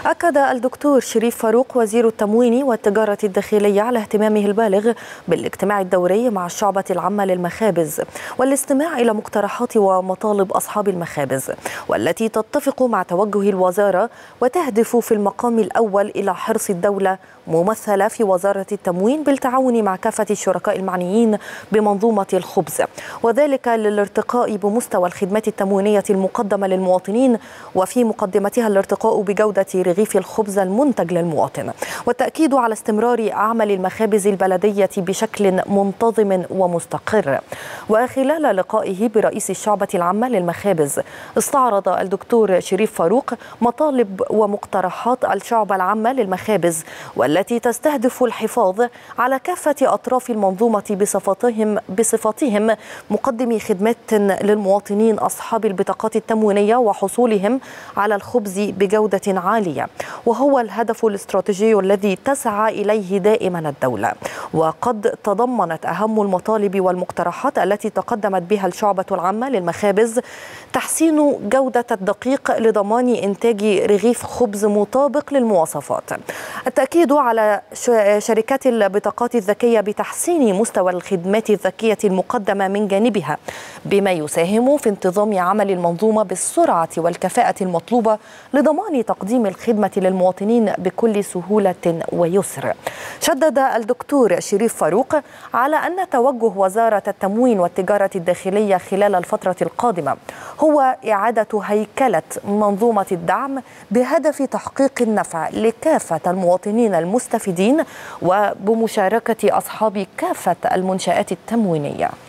أكد الدكتور شريف فاروق وزير التموين والتجارة الداخلية على اهتمامه البالغ بالاجتماع الدوري مع الشعبة العامة للمخابز والاستماع إلى مقترحات ومطالب أصحاب المخابز، والتي تتفق مع توجه الوزارة وتهدف في المقام الأول إلى حرص الدولة ممثلة في وزارة التموين بالتعاون مع كافة الشركاء المعنيين بمنظومة الخبز، وذلك للارتقاء بمستوى الخدمات التموينية المقدمة للمواطنين، وفي مقدمتها الارتقاء بجودة رغيف الخبز المنتج للمواطن، والتأكيد على استمرار عمل المخابز البلدية بشكل منتظم ومستقر. وخلال لقائه برئيس الشعبة العامة للمخابز، استعرض الدكتور شريف فاروق مطالب ومقترحات الشعبة العامة للمخابز، والتي تستهدف الحفاظ على كافة أطراف المنظومة بصفتهم مقدمي خدمات للمواطنين أصحاب البطاقات التموينية وحصولهم على الخبز بجودة عالية، وهو الهدف الاستراتيجي الذي تسعى إليه دائما الدولة. وقد تضمنت أهم المطالب والمقترحات التي تقدمت بها الشعبة العامة للمخابز تحسين جودة الدقيق لضمان إنتاج رغيف خبز مطابق للمواصفات، التأكيد على شركات البطاقات الذكية بتحسين مستوى الخدمات الذكية المقدمة من جانبها، بما يساهم في انتظام عمل المنظومة بالسرعة والكفاءة المطلوبة لضمان تقديم الخدمة للمواطنين بكل سهولة ويسر. شدد الدكتور شريف فاروق على أن توجه وزارة التموين والتجارة الداخلية خلال الفترة القادمة هو إعادة هيكلة منظومة الدعم بهدف تحقيق النفع لكافة المواطنين المستفيدين وبمشاركة أصحاب كافة المنشآت التموينية.